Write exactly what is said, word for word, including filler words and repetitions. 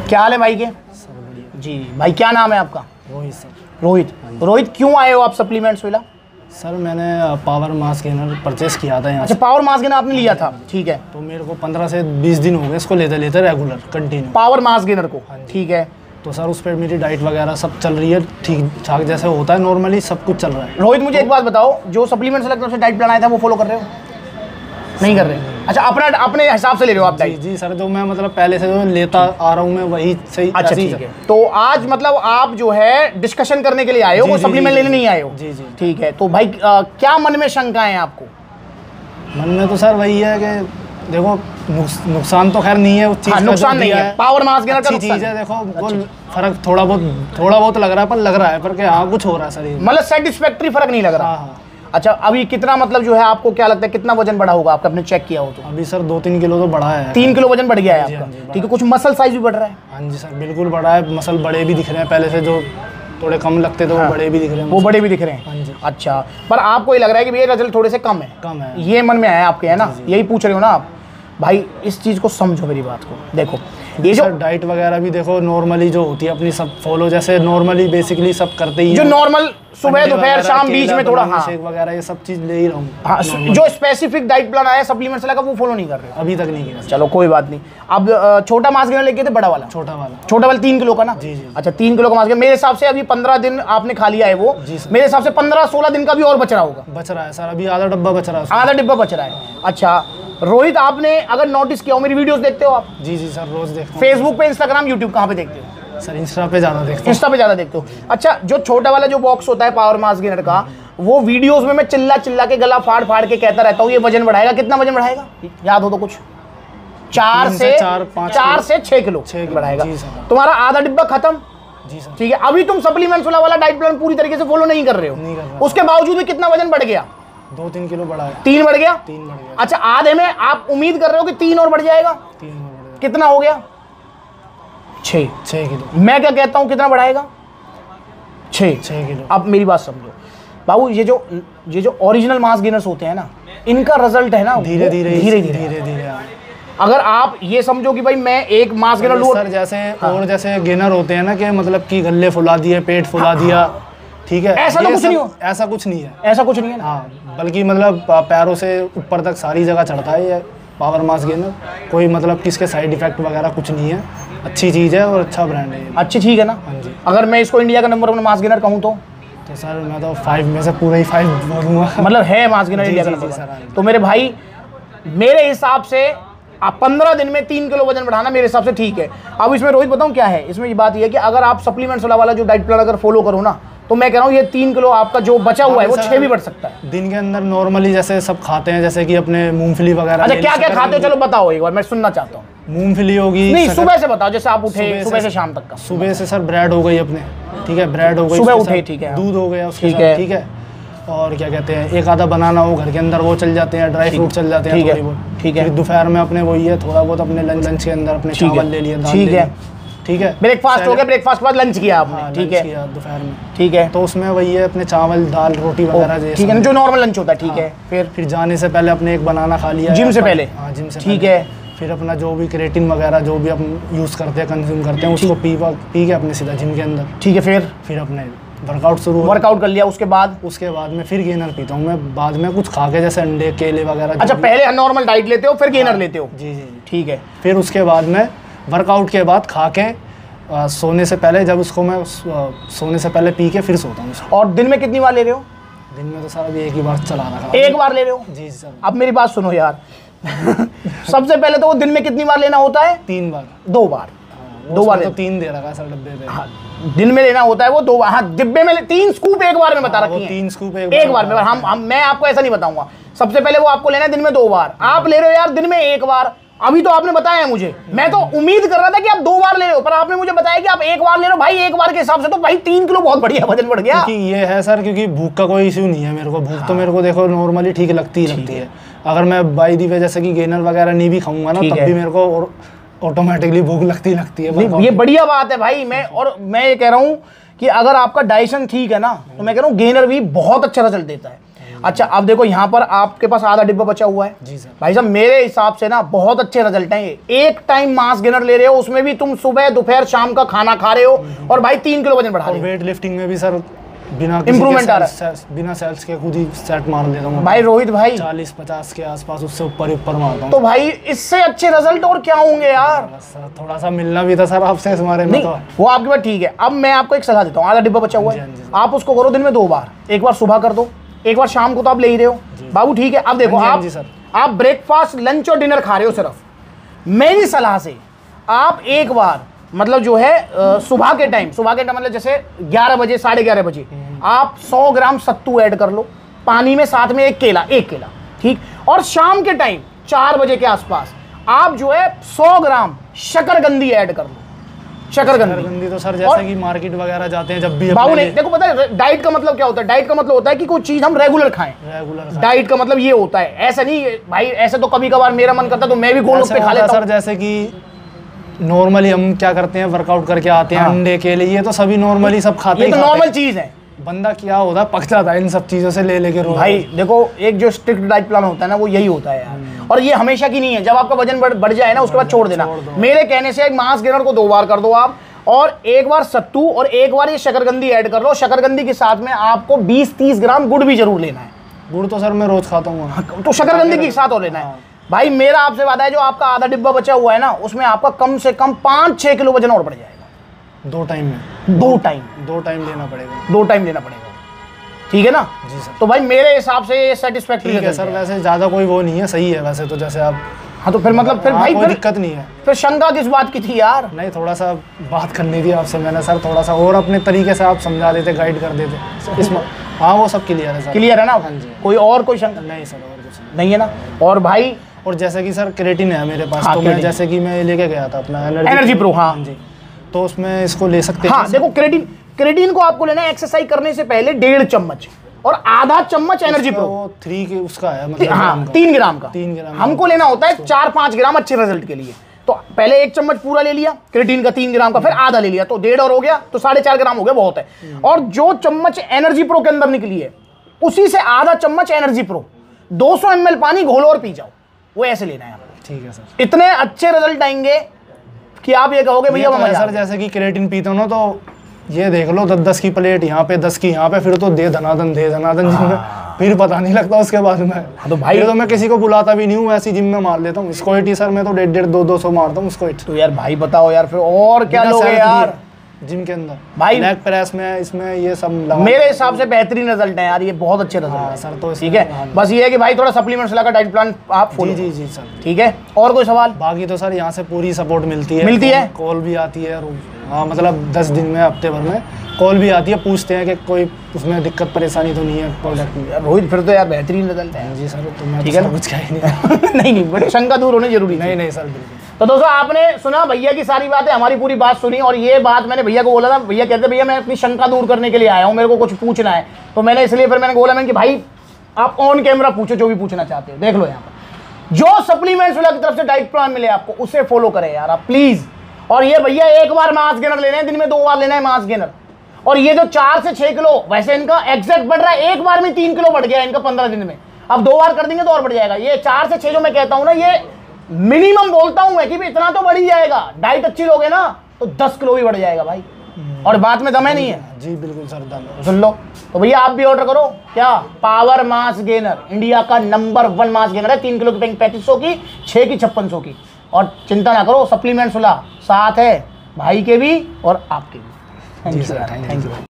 क्या हाल है भाई के? जी भाई, क्या नाम है आपका? रोहित सर। रोहित, रोहित क्यों आए हो आप सप्लीमेंट्स वाला? सर मैंने पावर मास गेनर परचेस किया था यहाँ। अच्छा, पावर मास गेनर आपने लिया था, ठीक है। तो मेरे को पंद्रह से बीस दिन हो गए इसको लेते लेते regular continue power mass gainer को, ठीक है। तो सर उस पर मेरी डाइट वगैरह सब चल रही है ठीक ठाक, जैसे होता है नॉर्मली सब कुछ चल रहा है। रोहित मुझे एक बात बताओ, जो सप्लीमेंट्स अलग तरफ से डाइट प्लान आया था वो फॉलो कर रहे हो? नहीं कर रहे? अच्छा, अपना अपने हिसाब से ले रहे हो आप डाइट? जी सर, जो मैं मतलब पहले से जो लेता आ रहा हूँ मैं वही सही। अच्छा ठीक है। तो आज मतलब आप जो है डिस्कशन करने के लिए आए हो, वो सप्लीमेंट लेने नहीं आए हो? जी जी ठीक है। तो भाई आ, क्या मन में शंकाएं हैं आपको? मन में तो सर वही है कि देखो नुकसान तो खैर नहीं है उस चीज़ का, नुकसान नहीं है। पावर मास गेनर का चीज़ है, देखो वो फर्क थोड़ा बहुत थोड़ा बहुत लग रहा है, पर लग रहा है पर क्या हाँ कुछ हो रहा है सर, मतलब सेटिस्फैक्टरी फर्क नहीं लग रहा। हाँ हाँ। अच्छा, अभी कितना मतलब जो है आपको क्या लगता है कितना वजन बढ़ा होगा आपका, आपने चेक किया हो तो? अभी सर दो तीन किलो तो बढ़ा है। तीन किलो वजन बढ़ गया है आपका, ठीक है। कुछ मसल साइज भी बढ़ रहा है? हाँ जी सर, बिल्कुल बढ़ा है। मसल बड़े भी दिख रहे हैं, पहले से जो थोड़े कम लगते थे वो बड़े भी दिख रहे हैं। वो बड़े भी दिख रहे हैं? हाँ जी। अच्छा, पर आपको ये लग रहा है कि भैया रिजल्ट थोड़े से कम है? कम है, ये मन में आया आपके, है ना? यही पूछ रहे हो ना आप? भाई इस चीज़ को समझो, मेरी बात को देखो। ये जो डाइट वगैरह भी देखो नॉर्मली जो होती है अपनी सब फॉलो, जैसे नॉर्मली बेसिकली सब करते ही जो नॉर्मल सुबह दोपहर शाम बीच में थोड़ा हाँ शेक वगैरह ये सब चीज़ ले ही रहा हूँ। हाँ, जो स्पेसिफिक डाइट प्लान आया सप्लीमेंट्स लगा वो फॉलो नहीं कर रहे अभी तक नहीं किया। चलो कोई बात नहीं। अब छोटा मास गेनर लेके थे, बड़ा वाला? छोटा वाला। छोटा वाला तीन किलो का ना? जी जी। अच्छा, तीन किलो का मास गेनर मेरे हिसाब से अभी पंद्रह दिन आपने खा लिया है वो। मेरे हिसाब से पंद्रह सोलह दिन का भी और बच रहा होगा। बच रहा है सर, अभी आधा डब्बा बच रहा है। आधा डिब्बा बच रहा है। अच्छा रोहित, आपने अगर नोटिस किया हो, मेरी वीडियोस देखते हो आप? जी जी सर, रोज देखता हूं। फेसबुक पे, इंस्टाग्राम, यूट्यूब कहाँ पे देखते हो? सर इंस्टा पे ज़्यादा देखते हो। इंस्टा पे ज़्यादा देखते हो? अच्छा, जो छोटा वाला जो बॉक्स होता है पावर मास गेनर का, वो वीडियोस में मैं चिल्ला चिल्ला के गला फाड़ फाड़ के कहता रहता हूँ ये वजन बढ़ाएगा। कितना वजन बढ़ाएगा याद हो तो कुछ? चार से चार चार से छः किलो बढ़ाएगा। तुम्हारा आधा डिब्बा खत्म। जी सर। ठीक है। अभी तुम सप्लीमेंट्स वाला डाइट प्लान पूरी तरीके से फॉलो नहीं कर रहे हो, उसके बावजूद भी कितना वजन बढ़ गया? दो तीन किलो बढ़ा है। तीन बढ़ गया? तीन बढ़ गया। अच्छा, आधे में आप उम्मीद कर रहे हो कि तीन और बढ़ जाएगा? तीन और बढ़ गया। कितना हो गया? छः छः किलो। मैं क्या कहता हूँ कितना बढ़ाएगा? छः छः किलो। अब मेरी बात समझो बाबू, ये जो ये जो ओरिजिनल मास गेनर्स होते हैं ना, इनका रिजल्ट है ना धीरे धीरे धीरे धीरे धीरे। अगर आप ये समझो कि भाई मैं एक मास गेनर लूँ सर, जैसे हाँ। और जैसे गेनर होते हैं ना कि मतलब कि गले फुला दिए, पेट फुला दिया, ठीक है, ऐसा तो कुछ नहीं हो। ऐसा कुछ नहीं है। ऐसा कुछ नहीं है हाँ, बल्कि मतलब पैरों से ऊपर तक सारी जगह चढ़ता है ये पावर मास गेनर। कोई मतलब किसके साइड इफेक्ट वगैरह कुछ नहीं है, अच्छी चीज़ है और अच्छा ब्रांड है। अच्छी चीज़ है ना? हाँ जी। अगर मैं इसको इंडिया का नंबर वन मास गेनर कहूँ तो तो सर मैं तो फाइव में से पूरा ही फाइव बोलूँगा। मतलब है मास गेनर इंडिया का नंबर। तो मेरे भाई, मेरे हिसाब से आप पंद्रह दिन में तीन किलो वजन बढ़ाना मेरे हिसाब से ठीक है। अब इसमें रोहित बताऊँ क्या है, इसमें ये बात ये है कि अगर आप सप्लीमेंट्स वाला वाला जो डाइट प्लान अगर फॉलो करो ना, तो मैं कह रहा हूँ ये तीन किलो आपका जो बचा हुआ है वो छः भी बढ़ सकता है दिन के अंदर। नॉर्मली जैसे सब खाते हैं, जैसे कि अपने मूंगफली वगैरह। अच्छा, क्या क्या खाते हो चलो बताओ एक बार, मैं सुनना चाहता हूँ। मूंगफली होगी। नहीं, सुबह से बताओ, जैसे आप उठे सुबह से शाम तक का। सुबह से सर ब्रेड हो गई अपने, ठीक है, ब्रेड हो गई सुबह उठे, ठीक है, दूध हो गया उसके साथ, ठीक है, और क्या कहते हैं एक आधा बनाना हो घर के अंदर वो चल जाते हैं, ड्राई फ्रूट चल जाते हैं थोड़ी बहुत, ठीक है। दोपहर में अपने वही है थोड़ा बहुत अपने लंच लंच के अंदर अपने चावल ले लिए, ठीक है, ठीक है। ब्रेकफास्ट हो गया, ब्रेकफास्ट के बाद लंच किया आपने, ठीक है, दोपहर में, ठीक है। तो उसमें वही है अपने चावल दाल रोटी वगैरह, ठीक है, जो नॉर्मल लंच होता है, ठीक है। फिर फिर जाने से पहले अपने एक बनाना खा लिया जिम से पहले, हाँ जिम से, ठीक है। फिर अपना जो भी क्रेटिन वगैरह जो भी हम यूज़ करते हैं, कंज्यूम करते हैं, उसको पी पी के अपने सीधा जिम के अंदर, ठीक है। फिर फिर अपने वर्कआउट शुरू वर्कआउट कर लिया, उसके बाद उसके बाद में फिर गेनर पीता हूँ मैं बाद में कुछ खा के, जैसे अंडे केले वगैरह। अच्छा, पहले नॉर्मल डाइट लेते हो फिर गेनर लेते हो? जी जी, ठीक है। फिर उसके बाद में वर्कआउट के बाद खा के आ, सोने से पहले, जब उसको मैं सोने से पहले पी के फिर सोता हूँ। और दिन में कितनी बार ले रहे हो? दिन में तो सर अभी एक ही बार चला रहा। एक बार ले रहे हो? जी सर। अब मेरी बात सुनो यार सबसे पहले तो वो दिन में कितनी बार लेना होता है? तीन बार। दो बार? दो बार तो तीन दे रखा है सर डब्बे में। हाँ, दिन में लेना होता है वो दो बार। हाँ, डिब्बे में तीन स्कूप एक बार में बता रखी है। तीन स्कूप एक, एक बार में। हम, हम मैं आपको ऐसा नहीं बताऊंगा। सबसे पहले वो आपको लेना है दिन में दो बार, आप ले रहे हो यार दिन में एक बार। अभी तो आपने बताया है मुझे, मैं तो उम्मीद कर रहा था कि आप दो बार ले रहे हो, पर आपने मुझे बताया कि आप एक बार ले रहे हो। भाई एक बार के हिसाब से तो भाई तीन किलो बहुत बढ़िया वजन बढ़ गया। क्योंकि ये है सर, क्योंकि भूख का कोई इशू नहीं है मेरे को। भूख तो मेरे को देखो नॉर्मली ठीक लगती ही लगती है। अगर मैं बाई दी वजह से कि गेनर वगैरह नहीं भी खाऊंगा ना, तब भी मेरे को ऑटोमेटिकली भूख लगती लगती है। ये बढ़िया बात है भाई। मैं और मैं ये कह रहा हूँ कि अगर आपका डाइजेशन ठीक है ना, तो मैं कह रहा हूँ गेनर भी बहुत अच्छा रिजल्ट देता है। अच्छा अब देखो यहाँ पर आपके पास आधा डिब्बा बचा हुआ है जी सर। भाई साहब मेरे हिसाब से ना बहुत अच्छे रिजल्ट हैं ये। एक टाइम मास गेनर ले रहे हो, उसमें भी तुम सुबह दोपहर शाम का खाना खा रहे हो और भाई तीन किलो वजन बढ़ा रहे हो। वेट लिफ्टिंग में भी सर बिना इम्प्रूवमेंट आ रहा है, बिना सेल्स के खुद ही सेट मार लेता हूँ भाई रोहित भाई चालीस पचास के आसपास, उससे ऊपर ऊपर मारता हूँ। तो भाई इससे अच्छे रिजल्ट और क्या होंगे यार। सर थोड़ा सा मिलना भी था सर आपसे इस बारे में। तो वो आपकी बात ठीक है। अब मैं आपको एक सलाह देता हूँ, आधा डिब्बा बचा हुआ है, आप उसको करो दिन में दो बार, एक बार सुबह कर दो, एक बार शाम को तो आप ले ही रहे हो बाबू, ठीक है। अब देखो आप आप ब्रेकफास्ट लंच और डिनर खा रहे हो सिर्फ, मेरी सलाह से आप एक बार मतलब जो है आ, सुबह के टाइम, सुबह के टाइम मतलब जैसे ग्यारह बजे साढ़े ग्यारह बजे आप सौ ग्राम सत्तू ऐड कर लो पानी में, साथ में एक केला, एक केला ठीक। और शाम के टाइम चार बजे के आसपास आप जो है सौ ग्राम शकरकंदी ऐड कर लो। शकरकंदी तो सर जैसे कि मार्केट वगैरह जाते हैं जब भी बाबू नहीं, देखो पता है डाइट का मतलब क्या होता है, डाइट का मतलब होता है कि कोई चीज हम रेगुलर खाएं। रेगुलर डाइट का मतलब ये होता है, ऐसा नहीं भाई ऐसे तो कभी कभार मेरा मन करता है तो मैं भी गोलगप्पे खा लेता हूं सर। जैसे कि नॉर्मली हम क्या करते हैं, वर्कआउट करके आते हैं, अंडे के लिए ये तो सभी नॉर्मली सब खाते हैं, ये तो नॉर्मल चीज है। बंदा क्या होता है पक जाता है इन सब चीजों से ले लेके रोज। भाई देखो एक जो स्ट्रिक्ट डाइट प्लान होता है ना वो यही होता है यार, और ये हमेशा की नहीं है। जब आपका वजन बढ़ बढ़ जाए ना उसके बाद छोड़ देना। मेरे कहने से एक मास गेनर को दो बार कर दो आप, और एक बार सत्तू और एक बार ये शकरकंदी ऐड कर लो। शकरकंदी के साथ में आपको बीस तीस ग्राम गुड़ भी जरूर लेना है। गुड़ तो सर मैं रोज खाता हूँ, तो शकरकंदी के साथ और लेना है। भाई मेरा आपसे वादा है जो आपका आधा डिब्बा बचा हुआ है ना उसमें आपका कम से कम पाँच छः किलो वजन और बढ़ जाएगा। दो टाइम में दो टाइम दो टाइम लेना पड़ेगा दो टाइम लेना पड़ेगा, ठीक है ना जी सर। तो भाई मेरे हिसाब से ये सेटिस्फैक्टरी है सर। वैसे ज़्यादा कोई वो नहीं है, सही है वैसे तो। जैसे आप हाँ तो फिर मतलब फिर भाई कोई दिक्कत नहीं है। फिर शंका किस बात की थी यार। नहीं थोड़ा सा बात करनी थी आपसे मैंने सर, थोड़ा सा और अपने तरीके से आप समझा देते, गाइड कर देते इसमें। हाँ वो सब क्लियर है सर। क्लियर है ना। हाँ जी। कोई और कोई शंका नहीं सर, और कुछ नहीं है ना। और भाई और जैसे कि सर क्रेटिन है मेरे पास, हाँ, तो मैं जैसे कि मैं लेके गया था अपना एनर्जी प्रो। हाँ जी, तो उसमें इसको ले सकते हैं। हाँ देखो क्रेटिन क्रेटिन को आपको लेना है एक्सरसाइज करने से पहले डेढ़ चम्मच और आधा चम्मच एनर्जी प्रो। वो थ्री के उसका है मतलब हाँ तीन ग्राम का तीन ग्राम हमको लेना होता है चार पांच ग्राम अच्छे रिजल्ट के लिए। तो पहले एक चम्मच पूरा ले लिया क्रेटिन का तीन ग्राम का, फिर आधा ले लिया तो डेढ़ और हो गया, तो साढ़े चार ग्राम हो गया, बहुत है। और जो चम्मच एनर्जी प्रो के अंदर निकली है उसी से आधा चम्मच एनर्जी प्रो दो सौ एम एल पानी घोलो और पी जाओ, वो ऐसे लेना है। ठीक है सर। इतने अच्छे रिजल्ट आएंगे कि आप ये कहोगे भैया तो सर जैसे कि क्रेटिन पीता हूँ ना तो ये देख लो दस दस की प्लेट यहाँ पे, दस की यहाँ पे, फिर तो दे धनादन दे धनादन जिम में, फिर पता नहीं लगता उसके बाद में। तो भाई तो मैं किसी को बुलाता भी नहीं हूँ, ऐसी जिम में मार लेता हूँ स्क्वाट ही सर। मैं तो डेढ़ डेढ़ दो दो सौ मारता हूँ स्क्वाट। तो यार भाई बताओ यार फिर और क्या लोगे यार जिम के अंदर भाई। लेग प्रेस में इसमें ये सब मेरे हिसाब से बेहतरीन रिजल्ट है यार, ये बहुत अच्छे रिजल्ट है सर। तो ठीक है, बस ये है कि भाई थोड़ा सप्लीमेंट्स लगा डाइट प्लान आप फॉलो। जी जी सर ठीक है। और कोई सवाल? बाकी तो सर यहाँ से पूरी सपोर्ट मिलती है मिलती है कॉल भी आती है। हाँ मतलब दस दिन में हफ्ते भर में कॉल भी आती है, पूछते हैं कि कोई उसमें दिक्कत परेशानी तो नहीं है प्रोडक्ट में। रोहित फिर तो यार बेहतरीन रिजल्ट है जी सर। तो मैं ठीक है ना, कुछ कह ही नहीं नहीं नहीं बट शंका दूर होनी जरूरी। नहीं नहीं सर बिल्कुल। तो दोस्तों आपने सुना भैया की सारी बातें, हमारी पूरी बात सुनी, और ये बात मैंने भैया को बोला था। भैया कहते भैया मैं अपनी शंका दूर करने के लिए आया हूँ, मेरे को कुछ पूछना है। तो मैंने इसलिए फिर मैंने बोला मैंने कि भाई आप ऑन कैमरा पूछो जो भी पूछना चाहते हो। देख लो यहाँ पर जो सप्लीमेंट्स वाला की तरफ से डाइट प्लान मिले आपको उसे फॉलो करें यार आप प्लीज। और ये भैया एक बार मास गेनर लेना है, दिन में दो बार लेना है मास गेनर। और ये जो चार से छह किलो वैसे इनका एग्जैक्ट बढ़ रहा है, एक बार में तीन किलो बढ़ गया इनका पंद्रह दिन में। अब दो बार कर देंगे तो और बढ़ जाएगा। ये चार से छह जो मैं कहता हूं ना ये मिनिमम बोलता हूं मैं कि भी इतना तो बढ़ ही जाएगा। डाइट अच्छी लोगे ना तो दस किलो भी बढ़ जाएगा भाई, और बात में दम है नहीं है। जी बिल्कुल सर दम। सुन लो तो भैया आप भी ऑर्डर करो। क्या पावर मास गेनर इंडिया का नंबर वन मास गेनर है। तीन किलो की पैकिंग पैंतीस सौ की, छह की छप्पन सौ की। और चिंता ना करो सप्लीमेंट्स वाला साथ है भाई के भी और आपके भी। Thank you thank you.